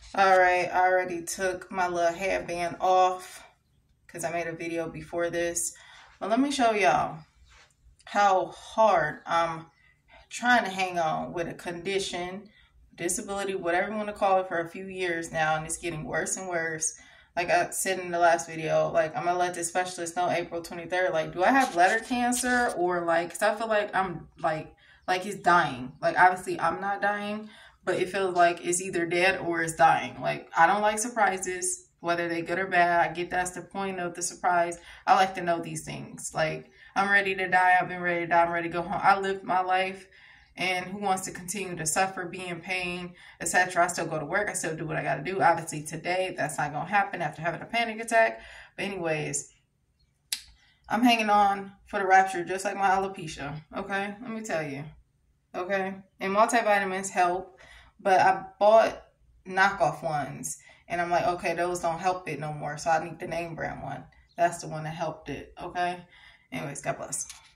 All right, I already took my little headband off because I made a video before this. But let me show y'all how hard I'm trying to hang on with a condition, disability, whatever you want to call it, for a few years now, and it's getting worse and worse. Like I said in the last video, like I'm gonna let the specialist know April 23rd. Like, do I have bladder cancer or like? Cause I feel like I'm like he's dying. Like obviously I'm not dying, but it feels like it's either dead or it's dying. Like I don't like surprises, whether they good or bad. I get that's the point of the surprise. I like to know these things. Like I'm ready to die. I've been ready to die. I'm ready to go home. I lived my life. And who wants to continue to suffer, be in pain, etc.? I still go to work. I still do what I got to do. Obviously, today, that's not going to happen after having a panic attack. But anyways, I'm hanging on for the rapture just like my alopecia. Okay? Let me tell you. Okay? And multivitamins help. But I bought knockoff ones. And I'm like, okay, those don't help it no more. So I need the name brand one. That's the one that helped it. Okay? Anyways, God bless.